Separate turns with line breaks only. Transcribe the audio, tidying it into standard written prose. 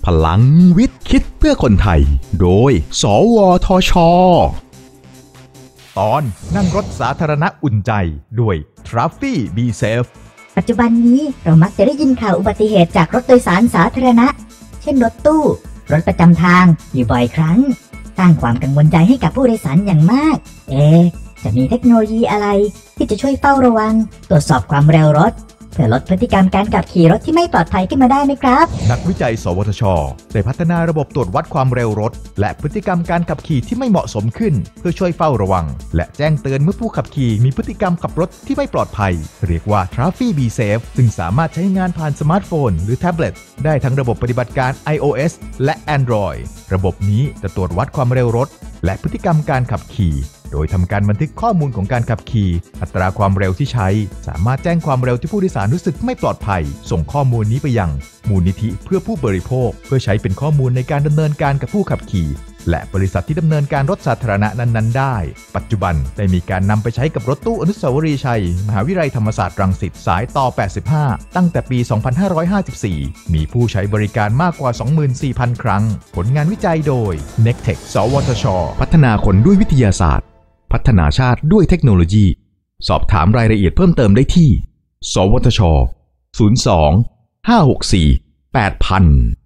พลังวิทย์คิดเพื่อคนไทยโดยสวทช.ตอนนั่งรถสาธารณะอุ่นใจด้วย Traffy Be Safe
ปัจจุบันนี้เรามักจะได้ยินข่าวอุบัติเหตุจากรถโดยสารสาธารณะเช่นรถตู้รถประจำทางอยู่บ่อยครั้งสร้างความกังวลใจให้กับผู้โดยสารอย่างมากจะมีเทคโนโลยีอะไรที่จะช่วยเฝ้าระวังตรวจสอบความเร็วรถเพื่อลดพฤติกรรมการขับขี่รถที่ไม่ปลอดภัยขึ้นมาได้ไหมครับ
นักวิจัยสวทช.ได้พัฒนาระบบตรวจวัดความเร็วรถและพฤติกรรมการขับขี่ที่ไม่เหมาะสมขึ้นเพื่อช่วยเฝ้าระวังและแจ้งเตือนเมื่อผู้ขับขี่มีพฤติกรรมขับรถที่ไม่ปลอดภัยเรียกว่า Traffy Be Safe ซึ่งสามารถใช้งานผ่านสมาร์ทโฟนหรือแท็บเล็ตได้ทั้งระบบปฏิบัติการ iOS และ Android ระบบนี้จะตรวจวัดความเร็วรถและพฤติกรรมการขับขี่โดยทำการบันทึกข้อมูลของการขับขี่อัตราความเร็วที่ใช้สามารถแจ้งความเร็วที่ผู้โดยสารรู้สึกไม่ปลอดภัยส่งข้อมูลนี้ไปยังมูลนิธิเพื่อผู้บริโภคเพื่อใช้เป็นข้อมูลในการดำเนินการกับผู้ขับขี่และบริษัทที่ดำเนินการรถสาธารณะนั้นๆได้ปัจจุบันได้มีการนำไปใช้กับรถตู้อนุสาวรีย์ชัยมหาวิทยาลัยธรรมศาสตร์รังสิตสายต่อ85ตั้งแต่ปี 2554 มีผู้ใช้บริการมากกว่า 24,000 ครั้งผลงานวิจัยโดย Nectech สวทช.พัฒนาคนด้วยวิทยาศาสตร์พัฒนาชาติด้วยเทคโนโลยีสอบถามรายละเอียดเพิ่มเติมได้ที่สวทช. 02 564 8000